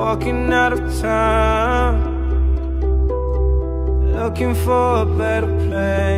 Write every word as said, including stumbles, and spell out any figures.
walking out of town, looking for a better place.